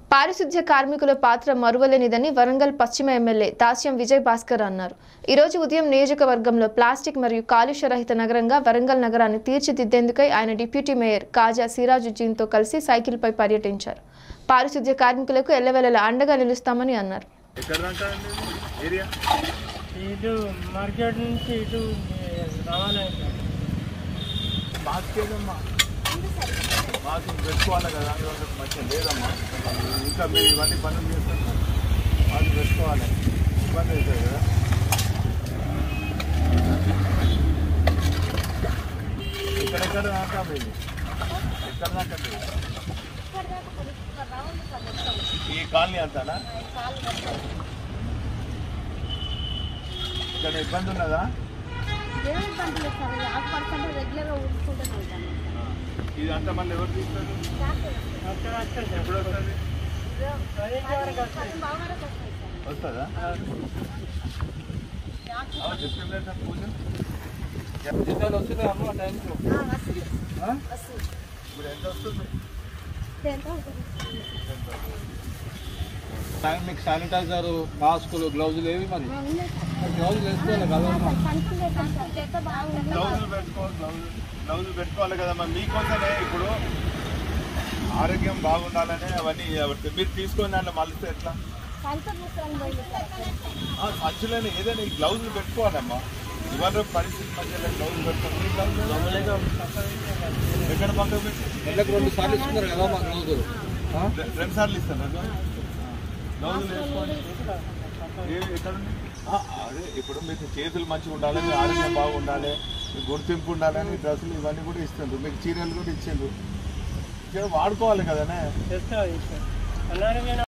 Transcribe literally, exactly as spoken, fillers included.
పారిశుద్ధ్య కార్మికుల పాత్ర మరువలేనిదని వరంగల్ పశ్చిమ ఎమ్మెల్యే దాస్యం విజయ్ భాస్కర్ అన్నారు. ఈ రోజు ఉదయం నియోజకవర్గంలో ప్లాస్టిక్ మరియు కాలుష్య రహిత నగరంగా వరంగల్ నగరాన్ని తీర్చిదిద్దేందుకై ఆయన డిప్యూటీ మేయర్ కాజా సిరాజుద్దీన్తో కలిసి సైకిల్పై పర్యటించారు. పారిశుద్ధ్య కార్మికులకు ఎల్లవేళలా అండగా నిలుస్తామని అన్నారు. మాకు పెట్టుకోవాలి కదా మంచిగా లేదమ్మా. ఇంకా మీరు ఇవన్నీ పనులు చేస్తారు, మాకు పెట్టుకోవాలి, ఇబ్బంది అవుతుంది కదా. ఎక్కడెక్కడ దాకా మీరు ఎక్కడ దాకా ఈ కాలనీ అంతానా? ఇక్కడ ఇబ్బంది ఉన్నదా? ఇది అంతా మళ్ళీ ఎవరు తీస్తారు? ఎప్పుడు వస్తుంది? వస్తుందా? చెప్తుందా పూజ జిల్లాలో వస్తుంది అమ్మ టైంకు? ఇప్పుడు ఎంత వస్తుంది? మీకు శానిటైజర్, మాస్కులు, గ్లౌజులు ఏవి మరి? గ్లౌజులు వేసుకోవాలి కదమ్మా. గ్లౌజులు పెట్టుకోవాలి, గ్లౌజులు గ్లౌజులు పెట్టుకోవాలి కదమ్మా. మీకోసమే ఇప్పుడు ఆరోగ్యం బాగుండాలనే అవన్నీ మీరు తీసుకొని దాంట్లో మలిస్తే ఎట్లా? మధ్యలోనే ఏదైనా ఈ గ్లౌజులు పెట్టుకోవాలమ్మా. ఇవాళ పరిస్థితి మధ్యలో గ్లౌజులు పెట్టుకోవాలి. ఎక్కడ పక్కన పెట్టి నెలకు రెండు సార్లు ఇస్తున్నారు కదా మా గ్లౌజులు? రెండు సార్లు ఇస్తాను గ్లౌజులు వేసుకోండి. ఎక్కడ అదే ఇప్పుడు మీకు చేతులు మంచిగా ఉండాలి, మీ ఆరోగ్యం బాగుండాలి, మీకు గుర్తింపు ఉండాలని డ్రెస్సులు ఇవన్నీ కూడా ఇస్తుండ్రు, మీకు చీరలు కూడా ఇచ్చిండ్రు. వాడుకోవాలి కదనే.